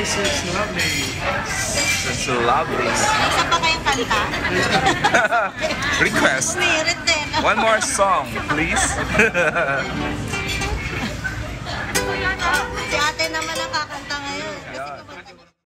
This is lovely. It's lovely. Isa pa kayong kanta? Request. Umirit din. One more song, please. Si ate naman ang kakanta